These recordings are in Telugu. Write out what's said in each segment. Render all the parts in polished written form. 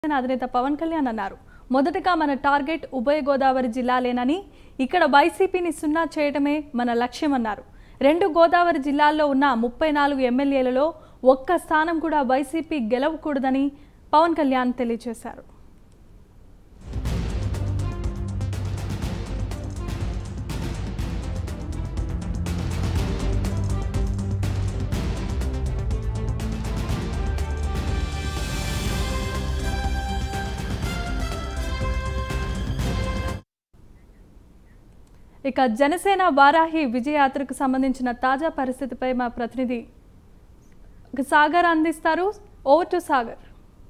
అధినేత పవన్ కళ్యాణ్ అన్నారు. మొదటగా మన టార్గెట్ ఉభయ గోదావరి జిల్లాలేనని, ఇక్కడ వైసీపీని సున్నా చేయడమే మన లక్ష్యమన్నారు. 2 గోదావరి జిల్లాల్లో ఉన్న 34 ఎమ్మెల్యేలలో ఒక్క స్థానం కూడా వైసీపీ గెలవకూడదని పవన్ కళ్యాణ్ తెలియజేశారు. ఇక జనసేన వారాహి విజయయాత్రకు సంబంధించిన తాజా పరిస్థితిపై మా ప్రతినిధి సాగర్ అందిస్తారు. Over to Sagar.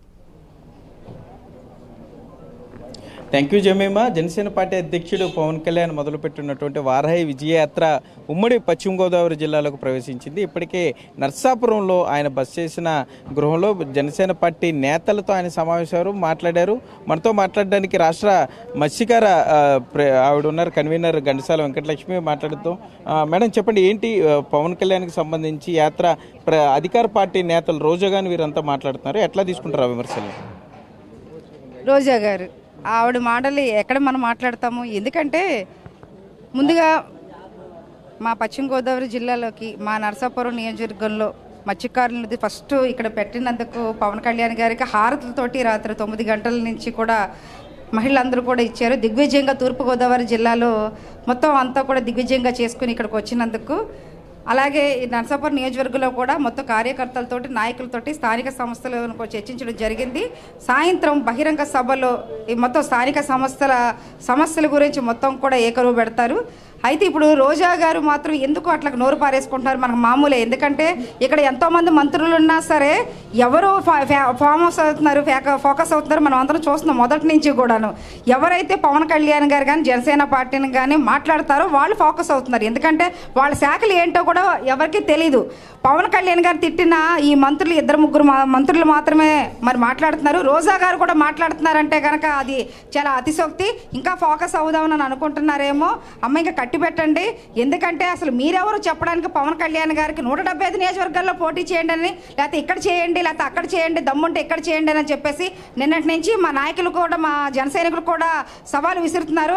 Thank you Jemima. Janasena party అధ్యక్షుడు పవన్ కళ్యాణ్ మొదలుపెట్టినటువంటి వారాహి విజయయాత్ర ఉమ్మడి పశ్చిమ గోదావరి జిల్లాలోకి ప్రవేశించింది. ఇప్పటికే నర్సాపురంలో ఆయన బస చేసిన గృహంలో జనసేన పార్టీ నేతలతో ఆయన సమావేశారు, మాట్లాడారు. మనతో మాట్లాడడానికి రాష్ట్ర మత్స్యకార ఆవిడ ఉన్నారు, కన్వీనర్ ఘంటసాల వెంకటలక్ష్మి మాట్లాడుతాం. మేడం చెప్పండి, ఏంటి పవన్ కళ్యాణ్కి సంబంధించి యాత్ర అధికార పార్టీ నేతలు రోజా గాని వీరంతా మాట్లాడుతున్నారు, ఎట్లా తీసుకుంటారు ఆ విమర్శలు? రోజా గారు ఆవిడ మాటలు ఎక్కడ మనం మాట్లాడతాము, ఎందుకంటే ముందుగా మా పశ్చిమ గోదావరి జిల్లాలోకి మా నరసాపురం నియోజకవర్గంలో మత్స్యకారులని ఫస్ట్ ఇక్కడ పెట్టినందుకు పవన్ కళ్యాణ్ గారికి హారతులతోటి రాత్రి 9 గంటల నుంచి కూడా మహిళలందరూ కూడా ఇచ్చారు. దిగ్విజయంగా తూర్పుగోదావరి జిల్లాలో మొత్తం అంతా కూడా దిగ్విజయంగా చేసుకుని ఇక్కడికి వచ్చినందుకు, అలాగే ఈ నరసాపురం నియోజకవర్గంలో కూడా మొత్తం కార్యకర్తలతోటి నాయకులతోటి స్థానిక సంస్థలను చర్చించడం జరిగింది. సాయంత్రం బహిరంగ సభలో ఈ మొత్తం స్థానిక సమస్యల గురించి మొత్తం కూడా ఏకరువు పెడతారు. అయితే ఇప్పుడు రోజా గారు మాత్రం ఎందుకు అట్లా నోరు పారేసుకుంటున్నారు మనకు మామూలే, ఎందుకంటే ఇక్కడ ఎంతోమంది మంత్రులు ఉన్నా సరే ఎవరు ఫోకస్ అవుతున్నారు మనం అందరం చూస్తున్నాం మొదటి నుంచి కూడాను. ఎవరైతే పవన్ కళ్యాణ్ గారు కానీ జనసేన పార్టీని కానీ మాట్లాడతారో వాళ్ళు ఫోకస్ అవుతున్నారు, ఎందుకంటే వాళ్ళ శాఖలు ఏంటో కూడా ఎవరికి తెలీదు. పవన్ కళ్యాణ్ గారు తిట్టిన ఈ మంత్రులు 2-3 మంత్రులు మాత్రమే మరి మాట్లాడుతున్నారు. రోజా గారు కూడా మాట్లాడుతున్నారంటే కనుక అది చాలా అతిశోక్తి. ఇంకా ఫోకస్ అవుదామని అనుకుంటున్నారేమో. అమ్మ ఇంకా కట్టి పెట్టండి, ఎందుకంటే అసలు మీరెవరు చెప్పడానికి పవన్ కళ్యాణ్ గారికి 175 నియోజకవర్గాల్లో పోటీ చేయండి అని, లేకపోతే ఇక్కడ చేయండి లేకపోతే అక్కడ చేయండి, దమ్ముంటే ఇక్కడ చేయండి అని చెప్పేసి నిన్నటి నుంచి మా నాయకులు కూడా మా జన సైనికులు కూడా సవాలు విసురుతున్నారు.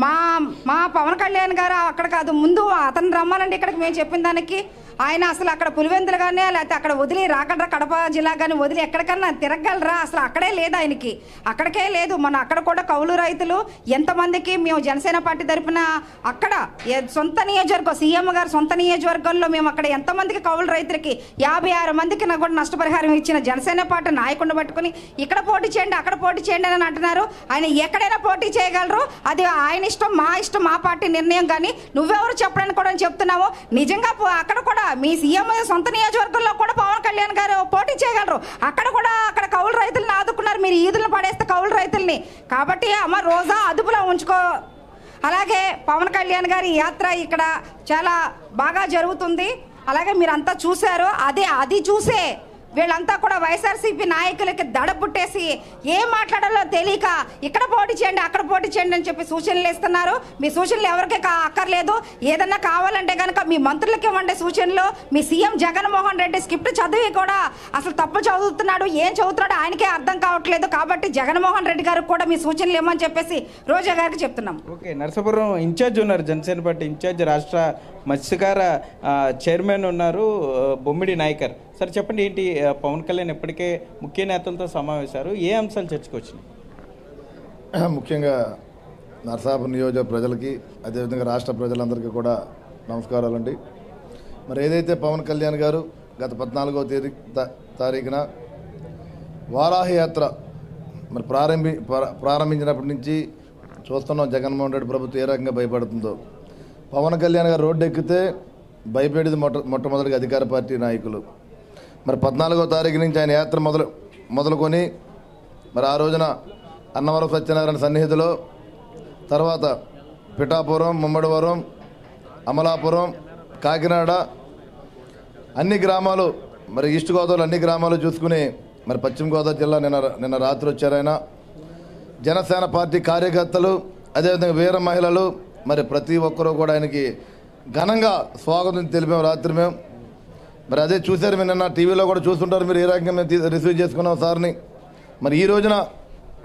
మా పవన్ కళ్యాణ్ గారు అక్కడ కాదు, ముందు అతను రమ్మానండి ఇక్కడికి మేము చెప్పిన దానికి. ఆయన అసలు అక్కడ పులివెందులు కానీ లేకపోతే అక్కడ వదిలి రాగలరా, కడప జిల్లా కానీ వదిలి ఎక్కడికన్నా తిరగలరా, అసలు అక్కడే లేదు ఆయనకి, అక్కడికే లేదు. మన అక్కడ కూడా కౌలు రైతులు ఎంతమందికి మేము జనసేన పార్టీ తరఫున అక్కడ సొంత నియోజకవర్గం సీఎం గారు సొంత నియోజకవర్గంలో మేము అక్కడ ఎంతమందికి కౌలు రైతులకి 56 మందికి కూడా నష్టపరిహారం ఇచ్చిన జనసేన పార్టీ నాయకుడిని పట్టుకుని ఇక్కడ పోటీ చేయండి అక్కడ పోటీ చేయండి అని అంటున్నారు. ఆయన ఎక్కడైనా పోటీ చేయగలరు, అది ఆయన ఇష్టం, మా ఇష్టం, మా పార్టీ నిర్ణయం. కానీ నువ్వెవరు చెప్పడానికి కూడా చెప్తున్నావు. నిజంగా అక్కడ కూడా మీ సీఎం సొంత నియోజకవర్గంలో కూడా పవన్ కళ్యాణ్ గారు పోటీ చేయగలరు. అక్కడ కూడా అక్కడ కౌలు రైతులను ఆదుకున్నారు, మీరు ఈదులను పడేస్తే కౌలు రైతుల్ని. కాబట్టి అమ్మ రోజా అదుపులో ఉంచుకో. అలాగే పవన్ కళ్యాణ్ గారి యాత్ర ఇక్కడ చాలా బాగా జరుగుతుంది. అలాగే మీరంతా చూశారు, అది చూసే వీళ్ళంతా కూడా వైఎస్ఆర్సీపీ నాయకులకి దడ పుట్టేసి ఏం మాట్లాడాలో తెలియక ఇక్కడ పోటీ చేయండి అక్కడ పోటీ చేయండి అని చెప్పి సూచనలు ఇస్తున్నారు. మీ సూచనలు ఎవరికి అక్కర్లేదు. ఏదన్నా కావాలంటే కనుక మీ మంత్రులకి ఇవ్వండి సూచనలు. మీ సీఎం జగన్మోహన్ రెడ్డి స్క్రిప్ట్ చదివి కూడా అసలు తప్పు చదువుతున్నాడు, ఏం చదువుతున్నాడో ఆయనకే అర్థం కావట్లేదు. కాబట్టి జగన్మోహన్ రెడ్డి గారికి కూడా మీ సూచనలు ఇవ్వమని చెప్పేసి రోజా గారికి చెప్తున్నాం. ఓకే, నరసాపురం ఇన్ఛార్జ్ ఉన్నారు, జనసేన పార్టీ ఇన్ఛార్జ్, రాష్ట్ర మత్స్యకార చైర్మన్ ఉన్నారు బొమ్మిడి నాయకర్. సార్ చెప్పండి, ఏంటి పవన్ కళ్యాణ్ ఇప్పటికే ముఖ్య నేతలతో సమావేశారు, ఏ అంశాలు చర్చకు వచ్చినాయి? ముఖ్యంగా నరసాపురం నియోజక ప్రజలకి అదేవిధంగా రాష్ట్ర ప్రజలందరికీ కూడా నమస్కారాలండి. మరి ఏదైతే పవన్ కళ్యాణ్ గారు గత 14వ తారీఖున వారాహి యాత్ర మరి ప్రారంభించినప్పటి నుంచి చూస్తున్నాం జగన్మోహన్ రెడ్డి ప్రభుత్వం ఏ రకంగా భయపడుతుందో. పవన్ కళ్యాణ్ గారు రోడ్డు ఎక్కితే భయపడేది మొట్టమొదటిగా అధికార పార్టీ నాయకులు. మరి 14వ తారీఖు నుంచి ఆయన యాత్ర మొదలుకొని మరి ఆ రోజున అన్నవరం సత్యనారాయణ సన్నిహితిలో, తర్వాత పిఠాపురం, ముమ్మడివరం, అమలాపురం, కాకినాడ అన్ని గ్రామాలు, మరి ఈస్ట్ గోదావరి అన్ని గ్రామాలు చూసుకుని మరి పశ్చిమ గోదావరి జిల్లా నిన్న రాత్రి వచ్చారు ఆయన. జనసేన పార్టీ కార్యకర్తలు అదేవిధంగా వీర మహిళలు మరి ప్రతి ఒక్కరూ కూడా ఆయనకి ఘనంగా స్వాగతం తెలిపాం రాత్రి మేము. మరి అదే చూశారు మీరు, నిన్న టీవీలో కూడా చూస్తుంటారు మీరు ఏ రకంగా మేము రిసీవ్ చేసుకున్నాం సార్ని. మరి ఈ రోజున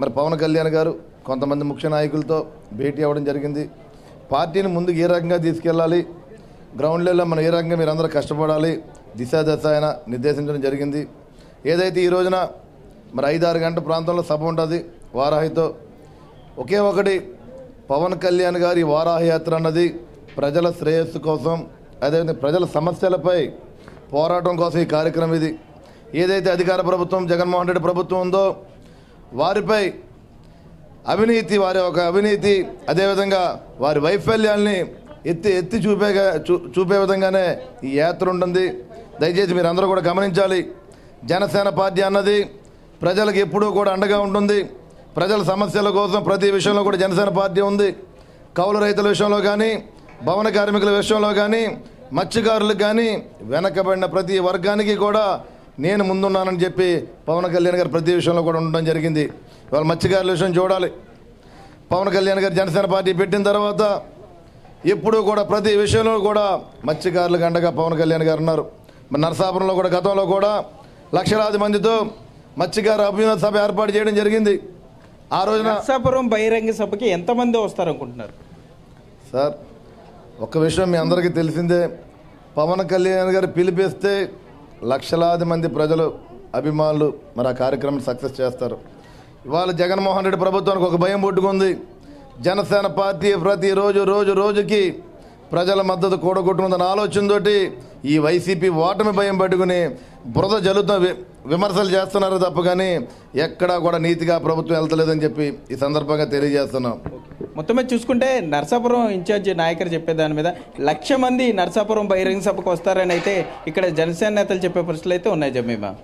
మరి పవన్ కళ్యాణ్ గారు కొంతమంది ముఖ్య నాయకులతో భేటీ అవ్వడం జరిగింది. పార్టీని ముందుకు ఏ రకంగా తీసుకెళ్ళాలి, గ్రౌండ్ లెవెల్లో మనం ఏ రకంగా మీరందరూ కష్టపడాలి, దిశ ఆయన నిర్దేశించడం జరిగింది. ఏదైతే ఈ రోజున మరి 5-6 గంటల ప్రాంతంలో సభ ఉంటుంది వారాహితో. ఒకే ఒకటి, పవన్ కళ్యాణ్ గారి వారాహి యాత్ర అన్నది ప్రజల శ్రేయస్సు కోసం, అదేవిధంగా ప్రజల సమస్యలపై పోరాటం కోసం ఈ కార్యక్రమం ఇది. ఏదైతే అధికార ప్రభుత్వం జగన్మోహన్ రెడ్డి ప్రభుత్వం ఉందో వారిపై అవినీతి, వారి ఒక అవినీతి, అదేవిధంగా వారి వైఫల్యాల్ని ఎత్తి చూపే విధంగానే ఈ యాత్ర ఉంటుంది. దయచేసి మీరు అందరూ కూడా గమనించాలి. జనసేన పార్టీ అన్నది ప్రజలకు ఎప్పుడూ కూడా అండగా ఉంటుంది. ప్రజల సమస్యల కోసం ప్రతి విషయంలో కూడా జనసేన పార్టీ ఉంది. కౌలు రైతుల విషయంలో కానీ, భవన కార్మికుల విషయంలో కానీ, మత్స్యకారులకు కానీ, వెనకబడిన ప్రతి వర్గానికి కూడా నేను ముందున్నానని చెప్పి పవన్ కళ్యాణ్ గారు ప్రతి విషయంలో కూడా ఉండడం జరిగింది. ఇవాళ మత్స్యకారుల విషయం చూడాలి. పవన్ కళ్యాణ్ గారు జనసేన పార్టీ పెట్టిన తర్వాత ఎప్పుడూ కూడా ప్రతి విషయంలో కూడా మత్స్యకారులకు అండగా పవన్ కళ్యాణ్ గారు ఉన్నారు. మరి నరసాపురంలో కూడా గతంలో కూడా లక్షలాది మందితో మత్స్యకారు అభ్యున్నత సభ ఏర్పాటు చేయడం జరిగింది. ఆ రోజున నరసాపురం బహిరంగ సభకి ఎంతమంది వస్తారనుకుంటున్నారు సార్? ఒక్క విషయం మీ అందరికీ తెలిసిందే, పవన్ కళ్యాణ్ గారు పిలిపిస్తే లక్షలాది మంది ప్రజలు, అభిమానులు మరి ఆ కార్యక్రమం సక్సెస్ చేస్తారు. ఇవాళ జగన్మోహన్ రెడ్డి ప్రభుత్వానికి ఒక భయం పుట్టుకుంది. జనసేన పార్టీ రోజుకి ప్రజల మద్దతు కూడగొట్టుకుందన్న ఆలోచనతోటి ఈ వైసీపీ ఓటమి భయం పట్టుకుని బురద జల్లుతో విమర్శలు చేస్తున్నారు తప్ప కానీ ఎక్కడా కూడా నీతిగా ప్రభుత్వం వెళ్తలేదని చెప్పి ఈ సందర్భంగా తెలియజేస్తున్నాం. మొత్తం మీద చూసుకుంటే నరసాపురం ఇన్ఛార్జి నాయకులు చెప్పే దాని మీద 1,00,000 మంది నరసాపురం బహిరంగ సభకు వస్తారని అయితే ఇక్కడ జనసేన నేతలు చెప్పే పరిస్థితులు అయితే ఉన్నాయి. Jemima,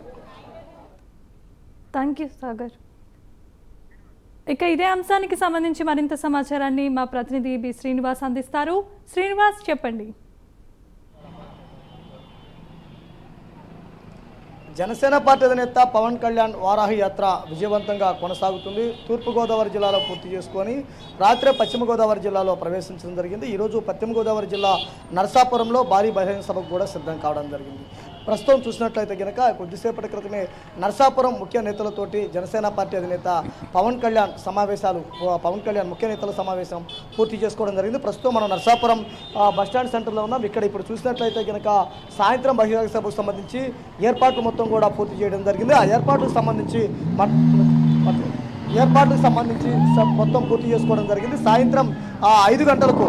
thank you Sagar. ఇక ఇదే అంశానికి సంబంధించి మరింత సమాచారాన్ని మా ప్రతినిధి బి శ్రీనివాస్ అందిస్తారు. శ్రీనివాస్, చెప్పండి. జనసేన పార్టీ అధినేత పవన్ కళ్యాణ్ వారాహి యాత్ర విజయవంతంగా కొనసాగుతుంది. తూర్పుగోదావరి జిల్లాలో పూర్తి చేసుకొని రాత్రే పశ్చిమ గోదావరి జిల్లాలో ప్రవేశించడం జరిగింది. ఈరోజు పశ్చిమ గోదావరి జిల్లా నరసాపురంలో భారీ బహిరంగ సభకు కూడా సిద్ధం కావడం జరిగింది. ప్రస్తుతం చూసినట్లయితే కనుక కొద్దిసేపటి క్రితమే నరసాపురం ముఖ్య నేతలతోటి జనసేన పార్టీ అధినేత పవన్ కళ్యాణ్ ముఖ్య నేతల సమావేశం పూర్తి చేసుకోవడం జరిగింది. ప్రస్తుతం మనం నరసాపురం బస్టాండ్ సెంటర్లో ఉన్నాం. ఇక్కడ ఇప్పుడు చూసినట్లయితే కనుక సాయంత్రం బహిరంగ సభకు సంబంధించి ఏర్పాట్లు మొత్తం కూడా పూర్తి చేయడం జరిగింది. ఆ ఏర్పాట్లకు సంబంధించి మొత్తం పూర్తి చేసుకోవడం జరిగింది. సాయంత్రం 5 గంటలకు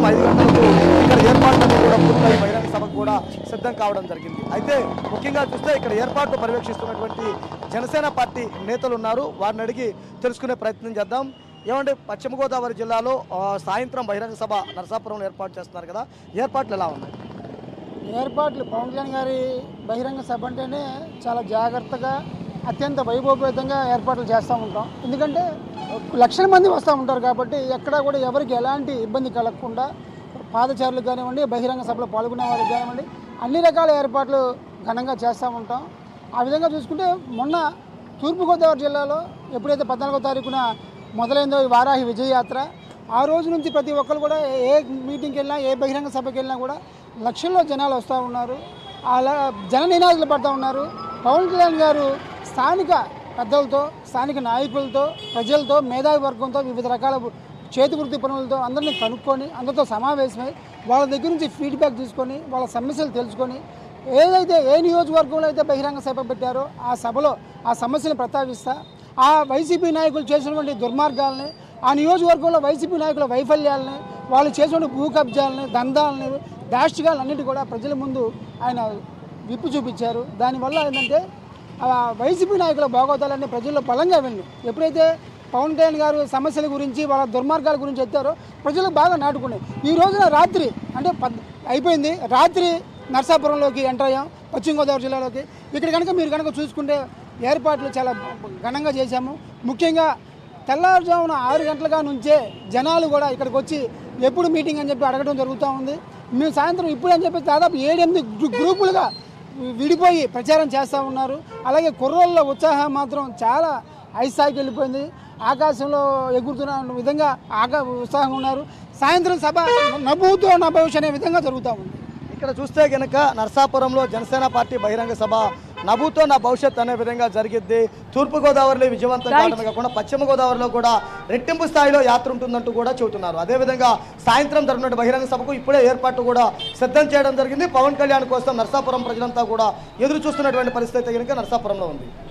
ఇక్కడ ఏర్పాట్లన్నీ కూడా పూర్తయి బహిరంగ సభకు కూడా సిద్ధం కావడం జరిగింది. అయితే ముఖ్యంగా చూస్తే ఇక్కడ ఏర్పాట్లు పర్యవేక్షిస్తున్నటువంటి జనసేన పార్టీ నేతలు ఉన్నారు. వారిని అడిగి తెలుసుకునే ప్రయత్నం చేద్దాం. ఏమంటే పశ్చిమ గోదావరి జిల్లాలో సాయంత్రం బహిరంగ సభ నరసాపురంలో ఏర్పాటు చేస్తున్నారు కదా, ఏర్పాట్లు ఎలా ఉన్నాయి? ఏర్పాట్లు పవన్ కళ్యాణ్ గారి బహిరంగ సభ అంటేనే చాలా జాగ్రత్తగా, అత్యంత వైభవపేతంగా ఏర్పాట్లు చేస్తూ ఉంటాం. ఎందుకంటే లక్షల మంది వస్తూ ఉంటారు కాబట్టి ఎక్కడా కూడా ఎవరికి ఎలాంటి ఇబ్బంది కలగకుండా పాదచారులకు కానివ్వండి, బహిరంగ సభలో పాల్గొనే వారికి కానివ్వండి, అన్ని రకాల ఏర్పాట్లు ఘనంగా చేస్తూ ఉంటాం. ఆ విధంగా చూసుకుంటే మొన్న తూర్పుగోదావరి జిల్లాలో ఎప్పుడైతే 14వ తారీఖున మొదలైందో ఈ వారాహి విజయయాత్ర, ఆ రోజు నుంచి ప్రతి ఒక్కరు కూడా ఏ మీటింగ్కి వెళ్ళినా, ఏ బహిరంగ సభకి వెళ్ళినా కూడా లక్షల్లో జనాలు వస్తూ ఉన్నారు. అలా జన నినాదాలు పడుతూ ఉన్నారు. పవన్ కళ్యాణ్ గారు స్థానిక పెద్దలతో, స్థానిక నాయకులతో, ప్రజలతో, మేధావి వర్గంతో, వివిధ రకాల చేతి వృత్తి పనులతో అందరినీ కనుక్కొని అందరితో సమావేశమై వాళ్ళ దగ్గర నుంచి ఫీడ్బ్యాక్ తీసుకొని వాళ్ళ సమస్యలు తెలుసుకొని ఏదైతే ఏ నియోజకవర్గంలో అయితే బహిరంగ సభ పెట్టారో ఆ సభలో ఆ సమస్యలను ప్రస్తావిస్తా, ఆ వైసీపీ నాయకులు చేసినటువంటి దుర్మార్గాలని, ఆ నియోజకవర్గంలో వైసీపీ నాయకుల వైఫల్యాలని, వాళ్ళు చేసినటువంటి భూ కబ్జాలని, దందాలని, దాష్టికాలన్నిటి కూడా ప్రజల ముందు ఆయన విప్పు చూపించారు. దానివల్ల ఏంటంటే వైసీపీ నాయకుల భాగోతాలన్నీ ప్రజల్లో బలంగా వెళ్ళి ఎప్పుడైతే పవన్ కళ్యాణ్ గారు సమస్యల గురించి, వాళ్ళ దుర్మార్గాల గురించి ఎత్తారో ప్రజలకు బాగా నాటుకున్నాయి. ఈ రోజున రాత్రి అంటే అయిపోయింది, రాత్రి నరసాపురంలోకి ఎంటర్ అయ్యాం, పశ్చిమ గోదావరి జిల్లాలోకి. ఇక్కడ కనుక మీరు కనుక చూసుకుంటే ఏర్పాట్లు చాలా ఘనంగా చేశాము. ముఖ్యంగా తెల్లవారుజామున 6 గంటలుగా నుంచే జనాలు కూడా ఇక్కడికి వచ్చి ఎప్పుడు మీటింగ్ అని చెప్పి అడగడం జరుగుతూ ఉంది. మేము సాయంత్రం ఇప్పుడు అని చెప్పి దాదాపు 7-8 గ్రూపులుగా విడిపోయి ప్రచారం చేస్తూ ఉన్నారు. అలాగే కుర్రోళ్ళ ఉత్సాహం మాత్రం చాలా హై స్థాయికి వెళ్ళిపోయింది. ఆకాశంలో ఎగురుతున్న విధంగా ఉత్సాహంగా ఉన్నారు. సాయంత్రం సభ నవ్వుతో నా భవిష్యత్ అనే విధంగా జరుగుతూ ఉంది. ఇక్కడ చూస్తే కనుక నరసాపురంలో జనసేన పార్టీ బహిరంగ సభ నభూతో నా భవిష్యత్ అనే విధంగా జరిగిద్ది. తూర్పుగోదావరిలో విజయవంతం కావడమే కాకుండా పశ్చిమ గోదావరిలో కూడా రెట్టింపు స్థాయిలో యాత్ర ఉంటుందంటూ కూడా చెబుతున్నారు. అదేవిధంగా సాయంత్రం జరిగినటువంటి బహిరంగ సభకు ఇప్పుడే ఏర్పాట్లు కూడా సిద్ధం చేయడం జరిగింది. పవన్ కళ్యాణ్ కోసం నర్సాపురం ప్రజలంతా కూడా ఎదురు చూస్తున్నటువంటి పరిస్థితి కనుక నర్సాపురంలో ఉంది.